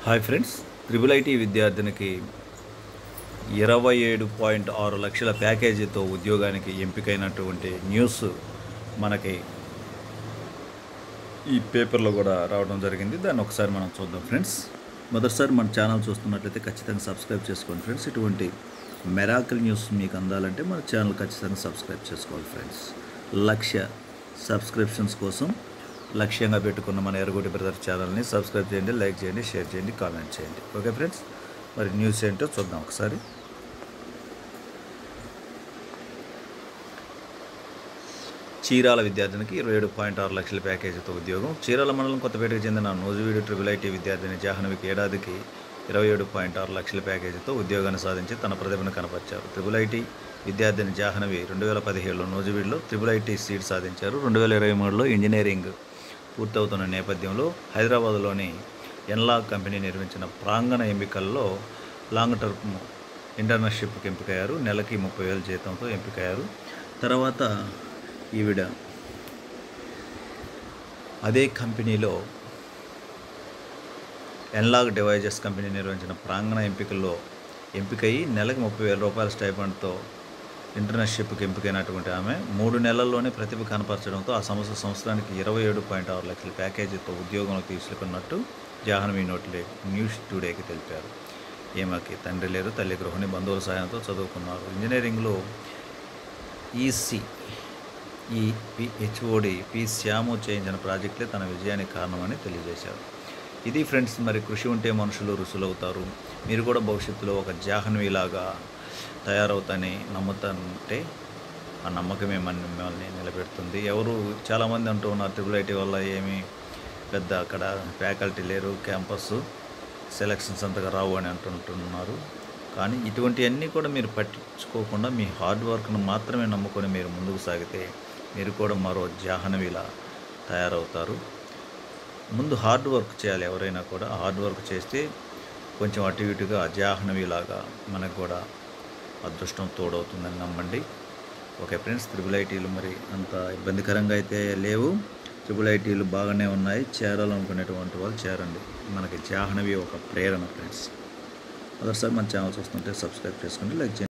Hi friends, triple IT విద్యార్థినికి 27.6 లక్షల ప్యాకేజీతో ఉద్యోగానికి ఎంపికైనటువంటి న్యూస్ మనకి ఈ పేపర్లో కూడా రావడం జరిగింది. దాన్ని ఒకసారి మనం చూద్దాం ఫ్రెండ్స్. మొదటిసారి మన ఛానల్ చూస్తున్నట్లయితే ఖచ్చితంగా సబ్స్క్రైబ్ చేసుకోండి ఫ్రెండ్స్. ఇటువంటి మెరాకిల్ న్యూస్ మీకు అందాలంటే మన ఛానల్ ఖచ్చితంగా సబ్స్క్రైబ్ చేసుకోవాలి ఫ్రెండ్స్. 1,00,000 సబ్స్క్రిప్షన్స్ కోసం లక్ష్యంగా పెట్టుకున్న మన ఎర్రగొడ్డి బ్రదర్ ఛానల్ని సబ్స్క్రైబ్ చేయండి, లైక్ చేయండి, షేర్ చేయండి, కామెంట్ చేయండి. ఓకే ఫ్రెండ్స్, మరి న్యూస్ ఏంటో చూద్దాం ఒకసారి. చీరాల విద్యార్థినికి 27.6 లక్షల ప్యాకేజీతో ఉద్యోగం. చీరాల మండలం కొత్తపేటకు చెందిన నూజివీడు ట్రిబుల్ ఐటీ విద్యార్థిని జాహ్నవికి ఏడాదికి 27.6 లక్షల ప్యాకేజీతో ఉద్యోగాన్ని సాధించి తన ప్రతిభను కనపరిచారు. ట్రిబుల్ ఐటీ విద్యార్థిని జాహ్నవి 2017లో నూజివీడులో ట్రిబుల్ ఐటీ సీట్ సాధించారు. 2023లో ఇంజనీరింగ్ పూర్తవుతున్న నేపథ్యంలో హైదరాబాద్లోని ఎన్లాగ్ కంపెనీ నిర్మించిన ప్రాంగణ ఎంపికల్లో లాంగ్ టర్మ్ ఇంటర్న్షిప్కి ఎంపికయ్యారు. నెలకి 30,000 జీతంతో ఎంపికయ్యారు. తర్వాత ఈవిడ అదే కంపెనీలో ఎన్లాగ్ డివైజెస్ కంపెనీ నిర్వహించిన ప్రాంగణ ఎంపికల్లో ఎంపికయ్యి నెలకు 30,000 రూపాయల స్టైఫండ్తో ఇంటర్న్షిప్కి ఎంపికైనటువంటి ఆమె 3 నెలల్లోనే ప్రతిభ కనపరచడంతో ఆ సంవత్సరానికి 27.6 లక్షల ప్యాకేజీతో ఉద్యోగంలో తీసుకున్నట్టు జాహ్నవి న్యూస్ టుడేకి తెలిపారు. ఈమెకి తండ్రి లేరు, తల్లి గృహిణి, బంధువుల సహాయంతో చదువుకున్నారు. ఇంజనీరింగ్లో హెచ్ఓడి పి శ్యాము చేయించిన ప్రాజెక్టులే తన విజయానికి కారణమని తెలియజేశారు. ఇది ఫ్రెండ్స్, మరి కృషి ఉంటే మనుషులు రుసులవుతారు. మీరు కూడా భవిష్యత్తులో ఒక జాహ్నవిలాగా తయారవుతాని నమ్ముతుంటే ఆ నమ్మకమే మిమ్మల్ని నిలబెడుతుంది. చాలామంది అంటూ ఉన్నారు ట్రిబుల్ ఐటీ వల్ల ఏమీ పెద్ద అక్కడ ఫ్యాకల్టీ లేరు, క్యాంపస్ సెలక్షన్స్ అంతగా రావు అని అంటుంటున్నారు. కానీ ఇటువంటివన్నీ కూడా మీరు పట్టించుకోకుండా మీ హార్డ్ వర్క్ను మాత్రమే నమ్ముకొని మీరు ముందుకు సాగితే మీరు కూడా మరో జాహ్నవిలా తయారవుతారు. ముందు హార్డ్ వర్క్ చేయాలి. ఎవరైనా కూడా హార్డ్ వర్క్ చేస్తే కొంచెం అటు ఇటుగా జాహ్నవిలాగా మనకు కూడా అదృష్టం తోడవుతుందని నమ్మండి. ఓకే ఫ్రెండ్స్, ట్రిబుల్ ఐటీలు మరి అంత ఇబ్బందికరంగా అయితే లేవు. ట్రిబుల్ ఐటీలు బాగానే ఉన్నాయి. చేరాలనుకునేటువంటి వాళ్ళు చేరండి. మనకి జాహ్నవి ఒక ప్రేరణ ఫ్రెండ్స్. అదొకసారి మన ఛానల్ చూస్తుంటే సబ్స్క్రైబ్ చేసుకోండి, లైక్ చేయండి.